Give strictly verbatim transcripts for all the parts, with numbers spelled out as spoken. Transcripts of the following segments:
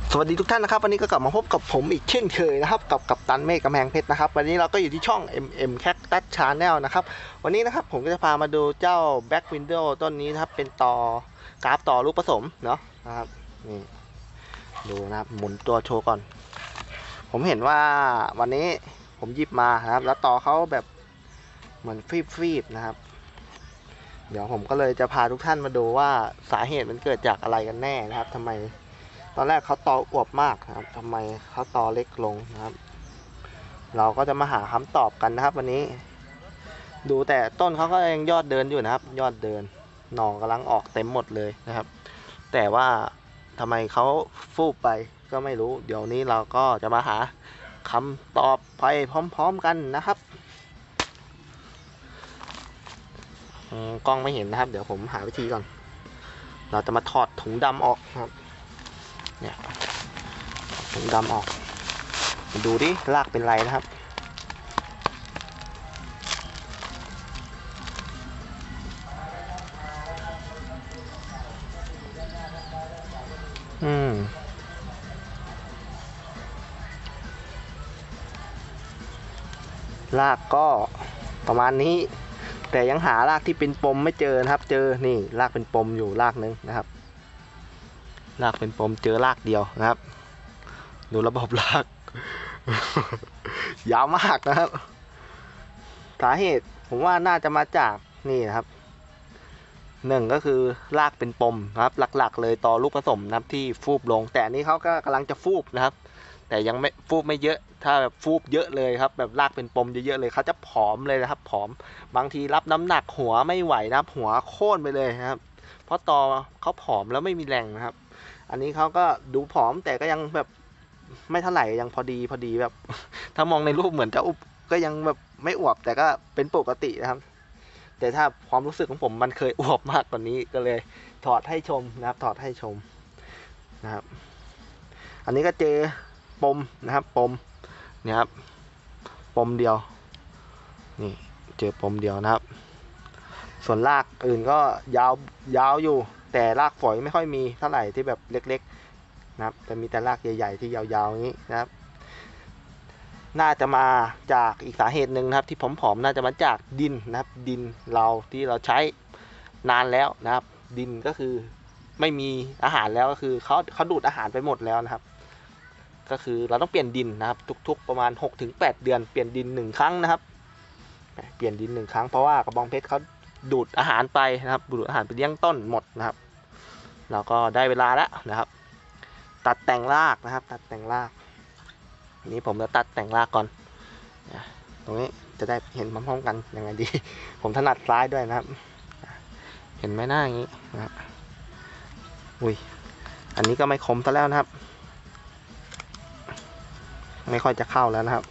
สวัสดีทุกท่านนะครับวันนี้ก็กลับมาพบกับผมอีกเช่นเคยนะครับกับกัปตันเมฆกำแพงเพชรนะครับวันนี้เราก็อยู่ที่ช่อง เอ็ม เอ็ม Cactus Channel นะครับวันนี้นะครับผมก็จะพามาดูเจ้า Black Widow ต้นนี้นะครับเป็นต่อกราฟต่อลูกผสมเนาะนะครับนี่ดูนะครับหมุนตัวโชว์ก่อนผมเห็นว่าวันนี้ผมหยิบมานะครับแล้วต่อเขาแบบเหมือนฟีบๆนะครับเดี๋ยวผมก็เลยจะพาทุกท่านมาดูว่าสาเหตุมันเกิดจากอะไรกันแน่นะครับทำไมตอนแรกเขาตออวบมากนะครับทำไมเขาตอเล็กลงนะครับเราก็จะมาหาคำตอบกันนะครับวันนี้ดูแต่ต้นเขาก็ยังยอดเดินอยู่นะครับยอดเดินหน่อกำลังออกเต็มหมดเลยนะครับแต่ว่าทำไมเขาฟูบไปก็ไม่รู้เดี๋ยวนี้เราก็จะมาหาคำตอบไปพร้อมๆกันนะครับกล้องไม่เห็นนะครับเดี๋ยวผมหาวิธีก่อนเราจะมาถอดถุงดำออกครับเนี่ยถุงดำออกดูดิรากเป็นไรนะครับอืมรากก็ประมาณนี้แต่ยังหารากที่เป็นปมไม่เจอนะครับเจอนี่รากเป็นปมอยู่รากนึงนะครับรากเป็นปมเจอรากเดียวนะครับดูระบบราก ยาวมากนะครับสาเหตุผมว่าน่าจะมาจากนี่นะครับหนึ่งก็คือรากเป็นปมนะครับหลักๆเลยต่อลูกผสมนะครับที่ฟูบลงแต่นี้เขาก็กำลังจะฟูบนะครับแต่ยังไม่ฟูบไม่เยอะถ้าแบบฟูบเยอะเลยครับแบบรากเป็นปมเยอะๆเลยเขาจะผอมเลยนะครับผอมบางทีรับน้ำหนักหัวไม่ไหวนะครับหัวโค่นไปเลยนะครับเพราะตอเขาผอมแล้วไม่มีแรงนะครับอันนี้เขาก็ดูผอมแต่ก็ยังแบบไม่เท่าไหร่ยังพอดีพอดีแบบถ้ามองในรูปเหมือนจะอุบก็ยังแบบไม่อวบแต่ก็เป็นปกตินะครับแต่ถ้าความรู้สึกของผมมันเคยอวบมากกว่านี้ก็เลยถอดให้ชมนะครับถอดให้ชมนะครับอันนี้ก็เจอปมนะครับปมเนี่ยครับปมเดียวนี่เจอปมเดียวนะครับส่วนรากอื่นก็ยาวยาวอยู่แต่รากฝอยไม่ค่อยมีเท่าไหร่ที่แบบเล็กๆนะครับแต่มีแต่รากใหญ่ๆที่ยาวๆอย่างนี้นะครับน่าจะมาจากอีกสาเหตุหนึ่งนะครับที่ผอมๆน่าจะมาจากดินนะครับดินเราที่เราใช้นานแล้วนะครับดินก็คือไม่มีอาหารแล้วก็คือเขาเขาดูดอาหารไปหมดแล้วนะครับก็คือเราต้องเปลี่ยนดินนะครับทุกๆประมาณ หกถึงแปด เดือนเปลี่ยนดินหนึ่งครั้งนะครับเปลี่ยนดินหนึ่งครั้งเพราะว่ากระบองเพชรเขาดูดอาหารไปนะครับดูดอาหารไปเลี้ยงต้นหมดนะครับเราก็ได้เวลาแล้วนะครับตัดแต่งรากนะครับตัดแต่งรากนี้ผมจะตัดแต่งรากก่อนตรงนี้จะได้เห็นพร้อมๆกันยังไงดีผมถนัดซ้ายด้วยนะครับเห็นไหมหน้าอย่างนี้นะอุ้ยอันนี้ก็ไม่คมซะแล้วนะครับไม่ค่อยจะเข้าแล้วนะครับ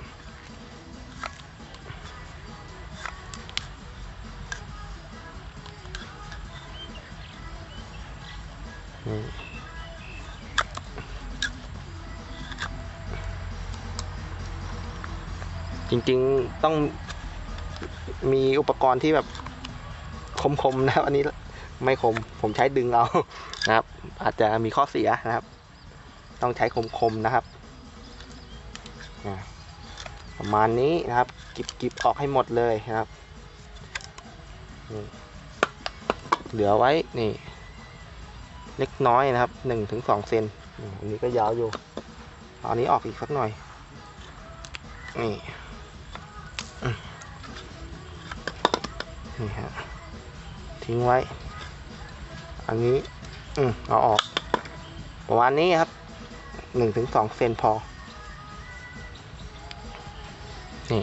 จริงๆต้องมีอุปกรณ์ที่แบบคมๆนะครับอันนี้ไม่คมผมใช้ดึงเอานะครับอาจจะมีข้อเสียนะครับต้องใช้คมๆนะครับประมาณนี้นะครับกิบๆออกให้หมดเลยนะครับเหลือไว้นี่เล็กน้อยนะครับหนึ่งถึงสองเซนอันนี้ก็ยาวอยู่เอาอันนี้ออกอีกสักหน่อยนี่นี่ฮะทิ้งไว้อันนี้อืมเอาออกประมาณนี้ครับหนึ่งถึงสองเซนพอนี่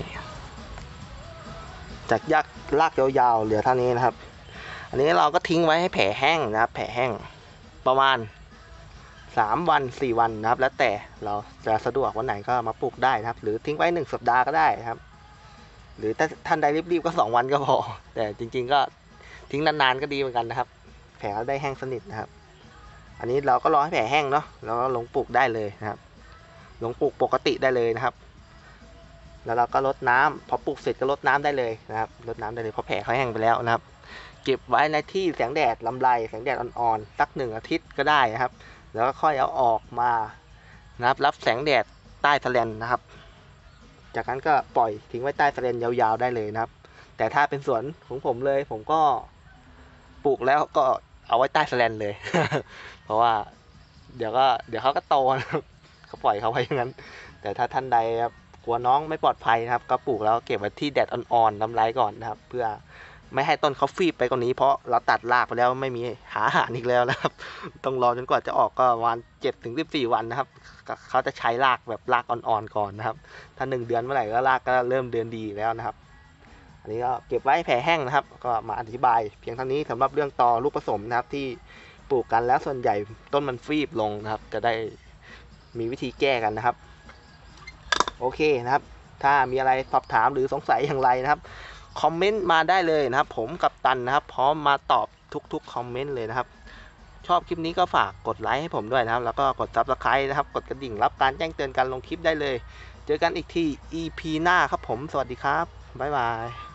จากยากลากยาวๆเหลือเท่านี้นะครับอันนี้เราก็ทิ้งไว้ให้แผลแห้งนะครับแผลแห้งประมาณสามวันสี่วันนะครับแล้วแต่เราจะสะดวกวันไหนก็มาปลูกได้นะครับหรือทิ้งไว้หนึ่งสัปดาห์ก็ได้นะครับหรือถ้าท่านใดรีบๆก็สองวันก็พอแต่จริงๆก็ทิ้งนานๆก็ดีเหมือนกันนะครับแผลได้แห้งสนิทนะครับอันนี้เราก็รอให้แผลแห้งเนาะแล้วก็ลงปลูกได้เลยนะครับลงปลูกปกติได้เลยนะครับแล้วเราก็รดน้ำพอปลูกเสร็จก็รดน้ำได้เลยนะครับรดน้ำได้เลยเพราะแผลเขาแห้งไปแล้วนะครับเก็บไว้ในที่แสงแดดลำไรแสงแดดอ่อนๆสักหนึ่งอาทิตย์ก็ได้นะครับแล้วก็ค่อยเอาออกมานะครับรับแสงแดดใต้แสแลนนะครับจากนั้นก็ปล่อยทิ้งไว้ใต้แสแลนยาวๆได้เลยนะครับแต่ถ้าเป็นสวนของผมเลยผมก็ปลูกแล้วก็เอาไว้ใต้แสแลนเลย เพราะว่าเดี๋ยวก็เดี๋ยวเขาก็โตนะครับเขาปล่อยเขาไว้อย่างนั้นแต่ถ้าท่านใดครับกลัวน้องไม่ปลอดภัยนะครับก็ปลูกแล้วเก็บไว้ที่แดดอ่อนๆน้ำไรก่อนนะครับเพื่อไม่ให้ต้นเขาฟีบไปกว่านี้เพราะเราตัดรากไปแล้วไม่มีหาอาหารอีกแล้วนะครับต้องรอจนกว่าจะออกก็ประมาณเจ็ดถึงสิบสี่วันนะครับเขาจะใช้รากแบบรากอ่อนๆก่อนนะครับถ้าหนึ่งเดือนเมื่อไหร่ก็รากก็เริ่มเดินดีแล้วนะครับอันนี้ก็เก็บไว้แผ่แห้งนะครับก็มาอธิบายเพียงเท่านี้สำหรับเรื่องตอลูกผสมนะครับที่ปลูกกันแล้วส่วนใหญ่ต้นมันฟีบลงนะครับจะได้มีวิธีแก้กันนะครับโอเคนะครับถ้ามีอะไรสอบถามหรือสงสัยอย่างไรนะครับคอมเมนต์มาได้เลยนะครับผมกับตันนะครับพร้อมมาตอบทุกๆคอมเมนต์เลยนะครับชอบคลิปนี้ก็ฝากกดไลค์ให้ผมด้วยนะครับแล้วก็กด ซับสไครบ์ นะครับกดกระดิ่งรับการแจ้งเตือนการลงคลิปได้เลยเจอกันอีกที อี พี หน้าครับผมสวัสดีครับบ๊ายบาย